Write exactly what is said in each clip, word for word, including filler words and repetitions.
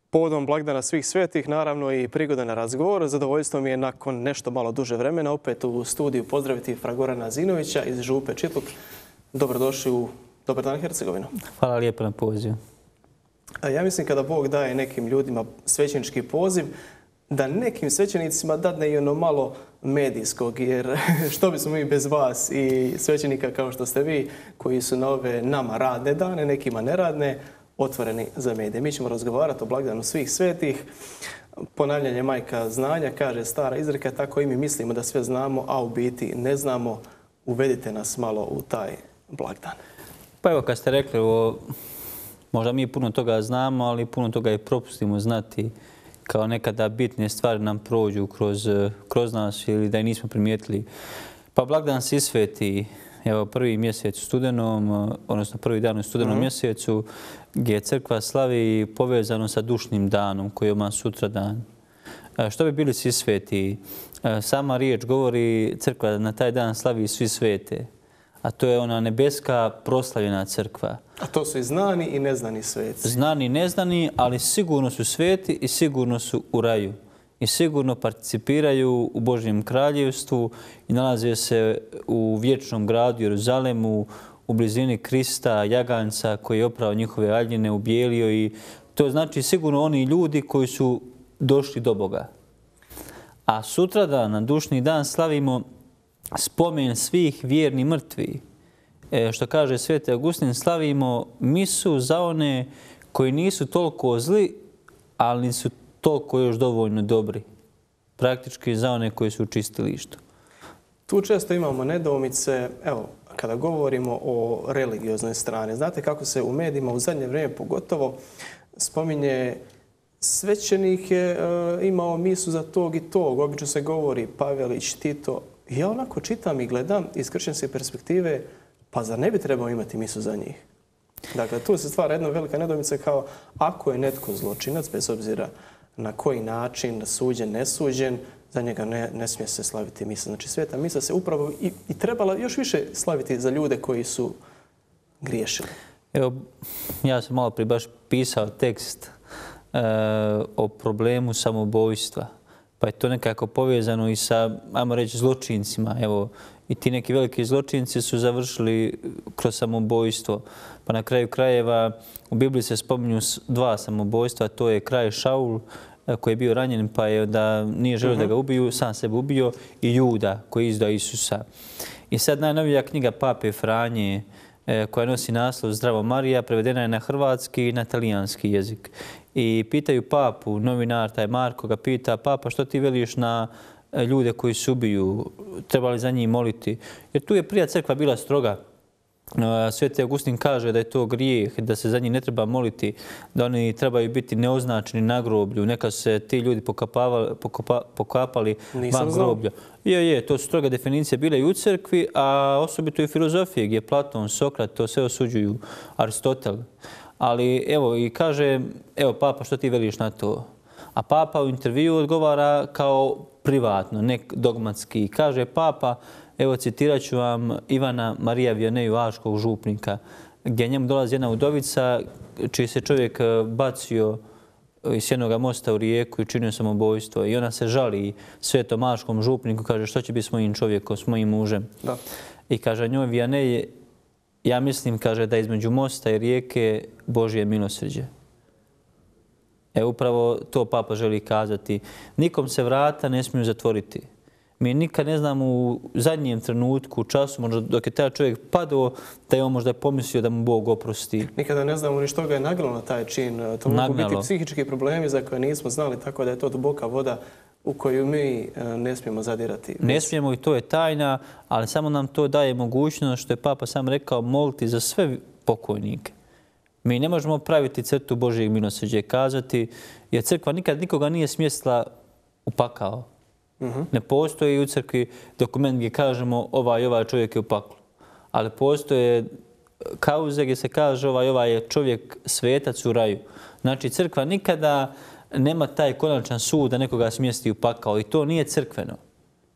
Povodom blagdana svih svetih, naravno i prigoda na razgovor. Zadovoljstvo mi je nakon nešto malo duže vremena opet u studiju pozdraviti fra Gorana Zinovića iz Župe Čitluk. Dobrodošli u Dobar dan Hercegovino. Hvala lijepo na pozivu. Ja mislim kada Bog daje nekim ljudima svećenički poziv, da nekim svećenicima dadne i ono malo medijskog, jer što bismo mi bez vas i svećenika kao što ste vi, koji su na ove nama radne dane, nekima neradne, otvoreni za medije. Mi ćemo razgovarati o blagdanu svih svetih. Ponavljanje majka znanja, kaže stara izreka, tako i mi mislimo da sve znamo, a u biti ne znamo. Uvedite nas malo u taj blagdan. Pa evo, kad ste rekli, o, možda mi puno toga znamo, ali puno toga i propustimo znati. Kao nekada bitne stvari nam prođu kroz, kroz nas ili da ih nismo primijetili. Pa blagdan svih svetih, evo prvi mjesec u studenom, odnosno prvi dan u studenom mm-hmm. mjesecu, gdje crkva slavi povezano sa dušnim danom koji je odmah sutra dan. Što bi bili svi sveti? Sama riječ govori crkva na taj dan slavi svi svete. A to je ona nebeska proslavljena crkva. A to su i znani i neznani sveci. Znani i neznani, ali sigurno su sveti i sigurno su u raju. I sigurno participiraju u Božjem kraljevstvu i nalaze se u vječnom gradu Jeruzalemu, u blizini Krista, jaganjca koji je oprao njihove aljine, ubijelio, i to znači sigurno oni ljudi koji su došli do Boga. A sutradan, na dušni dan, slavimo spomen svih vjerni mrtvi. E, što kaže Sveti Augustin, slavimo misu za one koji nisu toliko zli, ali nisu toliko još dovoljno dobri. Praktički za one koji su u čistilištu. Tu često imamo nedoumice, evo, kada govorimo o religioznoj strani. Znate kako se u medijima u zadnje vrijeme pogotovo spominje svećenik je e, imao misu za tog i tog. Obično se govori Pavelić, Tito. Ja onako čitam i gledam iz kršćanske perspektive, pa zar ne bi trebao imati misu za njih? Dakle, tu se stvara jedna velika nedoumica kao ako je netko zločinac, bez obzira na koji način, suđen, nesuđen, za njega ne, ne smije se slaviti misa. Znači, sveta misa se upravo i, i trebala još više slaviti za ljude koji su griješili. Evo, ja sam malo prije baš pisao tekst e, o problemu samoubojstva. Pa je to nekako povezano i sa, ajmo reći, zločincima. Evo, i ti neki veliki zločinci su završili kroz samoubojstvo. Pa na kraju krajeva u Bibliji se spominju dva samoubojstva. To je kralj Šaul koji je bio ranjen pa je da nije želio uh-huh. da ga ubiju, sam sebe ubio, i Juda koji je izdao Isusa. I sad najnovija knjiga Pape Franje koja nosi naslov Zdravo Marija, prevedena je na hrvatski i na talijanski jezik. I pitaju papu, novinar, taj Marko ga pita, papa, što ti veliš na ljude koji se ubiju, treba li za njih moliti? Jer tu je prija crkva bila stroga. Sveti Augustin kaže da je to grijeh, da se za njih ne treba moliti, da oni trebaju biti neoznačeni na groblju. Neka se ti ljudi pokapali, pokapa, pokapali van groblja. Je, je, to su stroga definicije bile i u crkvi, a osobito i u filozofiji gdje Platon, Sokrat, to sve osuđuju, Aristotel. Ali evo, i kaže, evo papa, što ti veliš na to? A papa u intervju odgovara kao privatno, ne dogmatski. Kaže papa, evo citirat ću vam Ivana Marija Vianeju, aškog župnika, gdje njemu dolazi jedna udovica čiji se čovjek bacio iz jednog mosta u rijeku i činio samoubojstvo. I ona se žali svetom aškom župniku, kaže što će biti s mojim čovjekom, s mojim mužem. Da. I kaže njoj Vianej, ja mislim, kaže, da između mosta i rijeke Božje milosrđe. E, upravo to papa želi kazati. Nikom se vrata ne smiju zatvoriti. Mi nikad ne znamo u zadnjem trenutku, u času, možda dok je taj čovjek padao, da je on možda pomislio da mu Bog oprosti. Nikada ne znamo ni što ga je nagnalo na taj čin. To mogu biti psihički problemi za koje nismo znali, tako da je to duboka voda u koju mi ne smijemo zadirati. Ne smijemo, i to je tajna, ali samo nam to daje mogućnost, što je papa sam rekao, moliti za sve pokojnike. Mi ne možemo praviti crtu Božjeg milosrđa, kazati, jer crkva nikad nikoga nije smjestila u pakao. Uh-huh. Ne postoji u crkvi dokument gdje kažemo ovaj ovaj čovjek je u paklu. Ali postoje kauze gdje se kaže ovaj ovaj je čovjek svetac u raju. Znači crkva nikada nema taj konačan sud da nekoga smjesti u pakao, i to nije crkveno.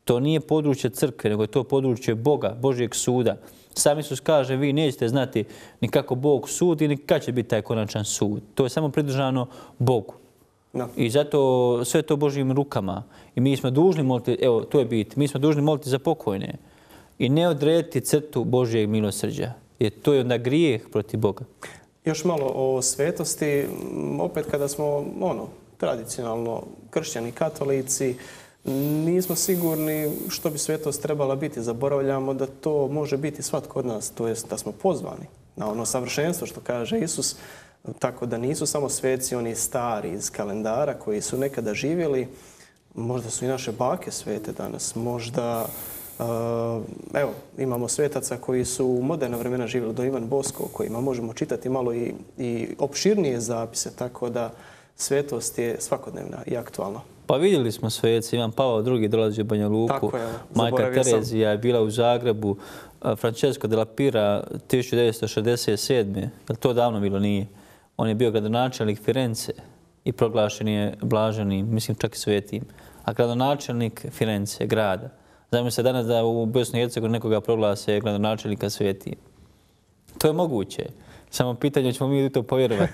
To nije područje crkve, nego je to područje Boga, Božjeg suda. Sam Isus kaže, vi nećete znati ni kako Bog sudi, ni kad će biti taj konačan sud. To je samo pridržano Bogu. No. I zato sve to Božjim rukama. I mi smo dužni moliti, evo, to je bit, mi smo dužni moliti za pokojne. I ne odrediti crtu Božjeg milosrđa. Jer to je onda grijeh protiv Boga. Još malo o svetosti. Opet kada smo ono, tradicionalno kršćani, katolici, nismo sigurni što bi svetost trebala biti. Zaboravljamo da to može biti svatko od nas, to jest da smo pozvani na ono savršenstvo što kaže Isus. Tako da nisu samo sveci oni stari iz kalendara koji su nekada živjeli. Možda su i naše bake svete danas. Možda, uh, evo, imamo svetaca koji su u moderna vremena živjeli, do Ivan Bosko, o kojima možemo čitati malo i, i opširnije zapise. Tako da svetost je svakodnevna i aktualna. Pa vidjeli smo sveci, Ivan Pavao drugi dolazi u Banja Luku, majka Terezija je bila u Zagrebu, Francesco della Pira tisuću devetsto šezdeset sedme. Je li to davno bilo? Nije. On je bio gradonačelnik Firence i proglašen je blaženim, mislim čak i svetim. A gradonačelnik Firence, grada. Znamo se danas da u Bosni i Hercegovini nekoga proglase gradonačelnika svetim. To je moguće. Samo pitanje ćemo mi u to povjerovati.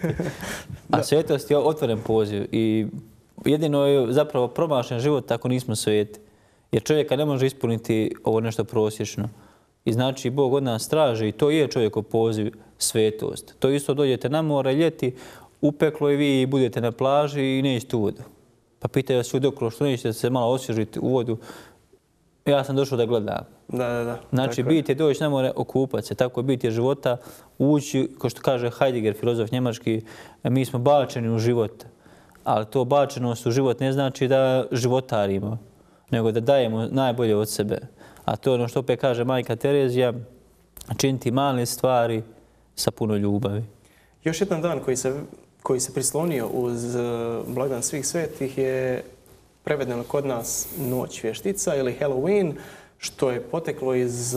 A svetost je otvoren poziv i jedino je zapravo promašen život ako nismo sveti. Jer čovjeka ne može ispuniti ovo nešto prosječno. I znači Bog od nas traži i to je čovjekov poziv svetost. To isto dođete na more ljeti, upeklo i vi budete na plaži i nećete u vodu. Pa pitaju vas ljudi okolo što nećete se malo osvježiti u vodu. Ja sam došao da gledam. Da, da, da. Znači bit je doći na more, okupat se. Tako bit je života ući, kao što kaže Heidegger, filozof njemački, mi smo bačeni u život. Ali to bačenost u život ne znači da životarimo, nego da dajemo najbolje od sebe. A to je ono što opet kaže majka Terezija, činiti male stvari sa puno ljubavi. Još jedan dan koji se, koji se prislonio uz blagdan svih svetih je prevedeno kod nas Noć vještica ili Halloween, što je poteklo iz,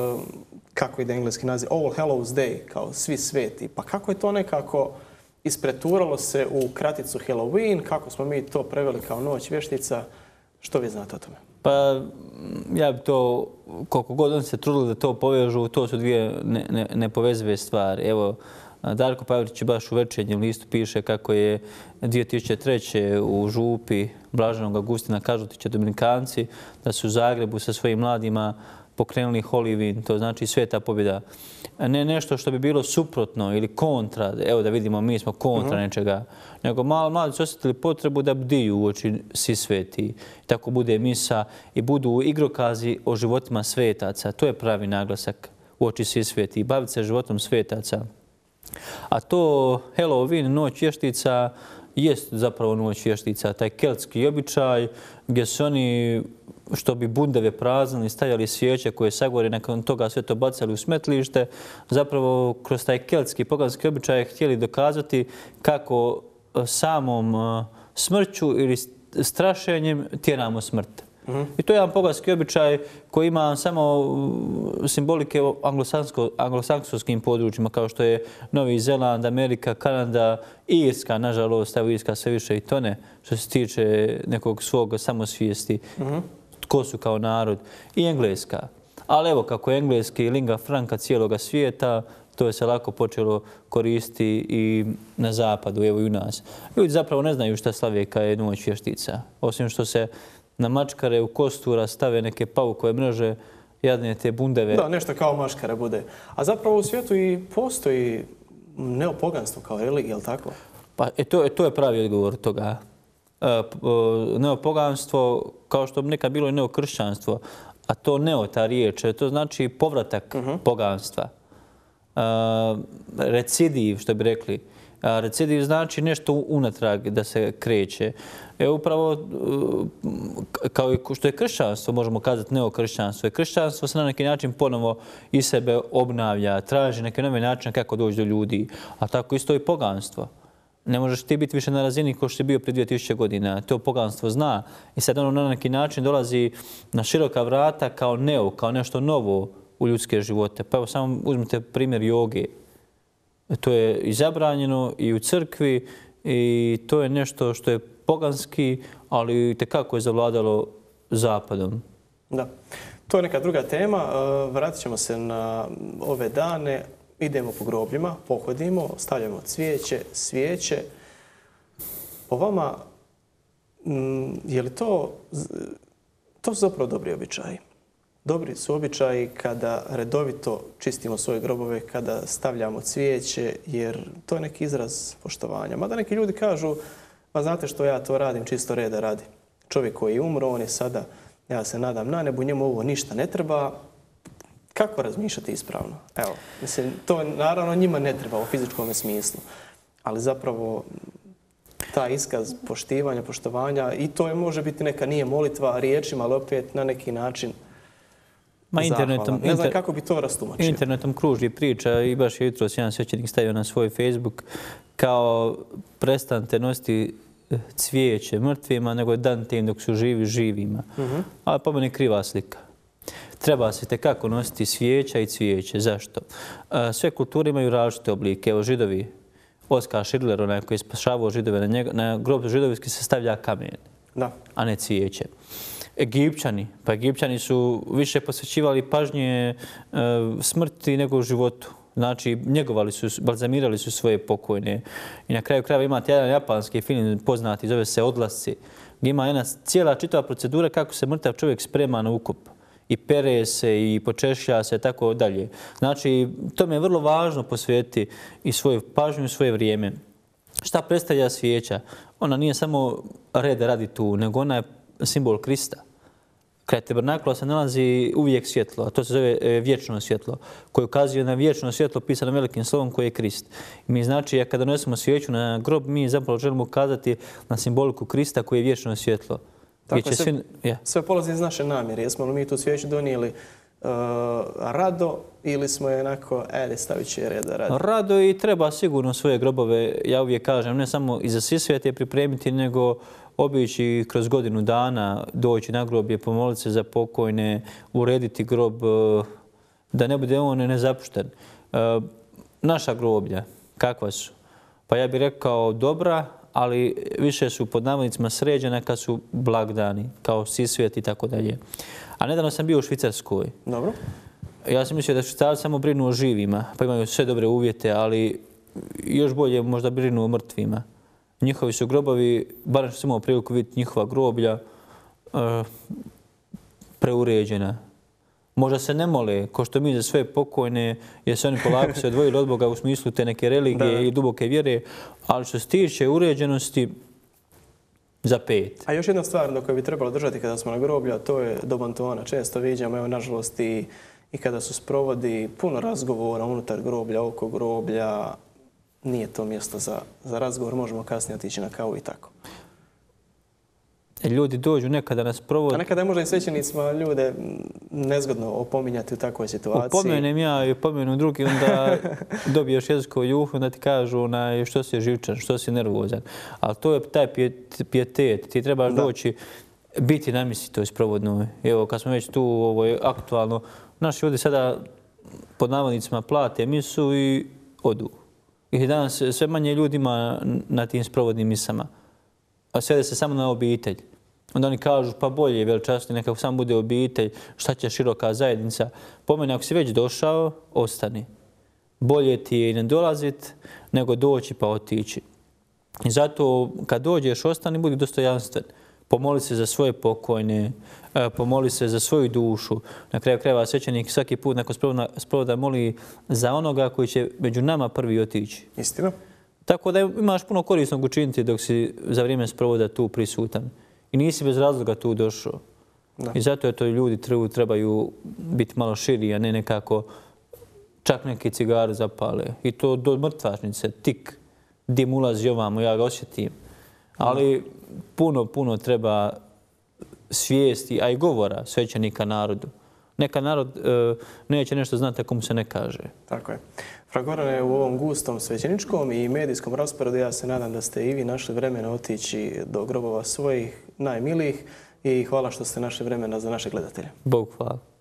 kako ide engleski naziv, All Hallows Day, kao svi sveti. Pa kako je to nekako ispreturalo se u kraticu Halloween, kako smo mi to preveli kao Noć vještica, što vi znate o tome? Pa ja bi to, koliko god on se trudili da to povežu, to su dvije ne, ne, nepovezive stvari. Evo, Darko Pavrić baš u Večernjem listu piše kako je dvije tisuće treće u župi Blaženog Augustina Kažutića Dominikanci, da su u Zagrebu sa svojim mladima pokrenuli Halloween, to znači sveta pobjeda. Ne nešto što bi bilo suprotno ili kontra, evo da vidimo mi smo kontra nečega, nego malo mladi su osjetili potrebu da bdiju u oči svi sveti. Tako bude misa i budu igrokazi o životima svetaca. To je pravi naglasak u oči svi sveti i baviti se životom svetaca. A to Halloween, Noć vještica, jest zapravo Noć vještica, taj keltski običaj gdje su oni, što bi bundeve praznili, stavljali svijeće koje sagore, nakon toga sve to bacali u smetlište, zapravo kroz taj keltski poganski običaj htjeli dokazati kako samom smrću ili strašenjem tjeramo smrt. Mm-hmm. I to je jedan poganski običaj koji ima samo simbolike u anglosaksonskim područjima kao što je Novi Zeland, Amerika, Kanada, Irska, nažalost, evo Irska sve više i tone što se tiče nekog svog samosvijesti, mm-hmm. tko su kao narod, i Engleska. Ali evo kako je engleski lingua franca cijeloga svijeta, to je se lako počelo koristiti i na zapadu, evo i u nas. Ljudi zapravo ne znaju šta slave kad je Noć vještica, osim što se na mačkare u kostura stave neke paukove mreže, jadne te bundeve. Da, nešto kao maškara bude. A zapravo u svijetu i postoji neopoganstvo kao religija, je li tako? Pa e, to, to je pravi odgovor toga. E, neopoganstvo, kao što bi nekad bilo i neokršćanstvo, a to neo, ta riječ, to znači povratak uh-huh. poganstva. E, recidiv, što bi rekli. A recidiv znači nešto unatrag da se kreće. E, upravo kao i što je kršćanstvo, možemo kazati neokršćanstvo. Kršćanstvo se na neki način ponovo i sebe obnavlja, traži neke nove načine kako doći do ljudi. A tako isto i poganstvo. Ne možeš ti biti više na razini kao što je bio prije dvije tisuće godina. To poganstvo zna. I sad ono na neki način dolazi na široka vrata kao neo, kao nešto novo u ljudske živote. Pa evo samo uzmite primjer joge. To je i zabranjeno i u crkvi i to je nešto što je poganski, ali tekako je zavladalo zapadom. Da. To je neka druga tema. Vratit ćemo se na ove dane. Idemo po grobljima, pohodimo, stavljamo cvijeće, svijeće. Po vama, je li to, to su zapravo dobri običaji? Dobri su običaji kada redovito čistimo svoje grobove, kada stavljamo cvijeće, jer to je neki izraz poštovanja. Mada neki ljudi kažu, pa znate što ja to radim čisto reda radi. Čovjek koji je umro, on je sada, ja se nadam, na nebu, njemu ovo ništa ne treba. Kako razmišljati ispravno? Evo, mislim, to naravno njima ne treba u fizičkom smislu, ali zapravo ta iskaz poštivanja, poštovanja, i to je, može biti neka, nije molitva riječima, ali opet na neki način Ma internetom, ne znam kako bi to rastumačio. Internetom kruži priča i baš je jutros jedan svećenik stavio na svoj Facebook kao prestanite nositi cvijeće mrtvima, nego danite im dok su živi živima. Uh-huh. Ali po meni kriva slika. Treba se tekako nositi svijeća i cvijeće. Zašto? Sve kulture imaju različite oblike. Evo Židovi, Oskar Schindler, onaj koji je spašavao Židove, na, njega, na grob židovski se stavlja kamen, da, a ne cvijeće. Egipćani, pa Egipćani su više posvećivali pažnje e, smrti nego životu. Znači, njegovali su, balzamirali su svoje pokojne. I na kraju krajeva imate jedan japanski film poznati, zove se Odlasci, gdje ima jedna cijela čitava procedura kako se mrtav čovjek sprema na ukop. I pere se, i počešlja se, tako dalje. Znači, to mi je vrlo važno posvetiti i svoju pažnju i svoje vrijeme. Šta predstavlja svijeća? Ona nije samo red radi tu, nego ona je simbol Krista. Kraj tabernakula se nalazi uvijek svjetlo, a to se zove vječno svjetlo, koje ukazuje na vječno svjetlo pisano velikim slovom koji je Krist. I mi znači, kada donesemo svijeću na grob, mi zapravo želimo ukazati na simboliku Krista koji je vječno svjetlo. Tako je, sve, svi, ja. sve polazi iz naše namjere. Jesmo li mi tu svijeću donijeli uh, rado ili smo je onako, ajde, stavit će reda radi? Rado i treba sigurno svoje grobove, ja uvijek kažem, ne samo i za sisvete pripremiti, nego obići kroz godinu dana, doći na groblje, pomoliti se za pokojne, urediti grob, da ne bude on nezapušten. Naša groblja, kakva su? Pa ja bih rekao dobra, ali više su pod navodnicima sređena kad su blagdani, kao sisvet i tako dalje. A nedavno sam bio u Švicarskoj. Dobro. Ja sam mislio da Švicarci samo brinu o živima, pa imaju sve dobre uvjete, ali još bolje možda brinu o mrtvima. Njihovi su grobovi, barem što sam imao priliku vidjeti njihova groblja, uh, preuređena. Možda se ne mole, ko što mi za sve pokojne, jer se oni polako se odvojili od Boga u smislu te neke religije da. i duboke vjere, ali što se tiče uređenosti, za pet. A još jedna stvar do koje bi trebalo držati kada smo na groblju, to je do bantona. Često viđamo, evo, nažalost, i, i kada su sprovodi puno razgovora unutar groblja, oko groblja, nije to mjesto za, za razgovor, možemo kasnije otići na kavu i tako. Ljudi dođu nekada nas provodi. A nekada je možda i svećenicima ljude nezgodno opominjati u takvoj situaciji. Upomenem ja i upomenu drugi, onda dobiješ jeziku juhu, onda ti kažu onaj, što si živčan, što si nervozan. Ali to je taj pijetet. Ti trebaš da. doći, biti na misi toj sprovodnoj. Evo, kad smo već tu, ovo je aktualno, naši ljudi sada pod navodnicima plate misu i odu. I danas sve manje ljudi ima na tim sprovodnim misama. A svede se samo na obitelj. Onda oni kažu, pa bolje je veličasno, nekako samo bude obitelj, šta će široka zajednica. Po meni, ako si već došao, ostani. Bolje ti je i ne dolaziti, nego doći pa otići. I zato, kad dođeš, ostani, budi dostojanstven. Pomoli se za svoje pokojne, pomoli se za svoju dušu. Na kraju krajeva svećenik svaki put nakon sprovoda moli za onoga koji će među nama prvi otići. Istina. Tako da imaš puno korisnog učiniti dok si za vrijeme sprovoda tu prisutan. I nisi bez razloga tu došao. Da. I zato je to ljudi trebaju biti malo širi, a ne nekako čak neki cigar zapale. I to do mrtvačnice, tik, dim ulazi ovamo, ja ga osjetim. Ali puno, puno treba svijesti, a i govora svećenika narodu. Neka narod e, neće nešto znati ako mu se ne kaže. Tako je. Fra Gorane, u ovom gustom svećeničkom i medijskom rasporedu ja se nadam da ste i vi našli vremena otići do grobova svojih najmilijih i hvala što ste našli vremena za naše gledatelje. Bog hvala.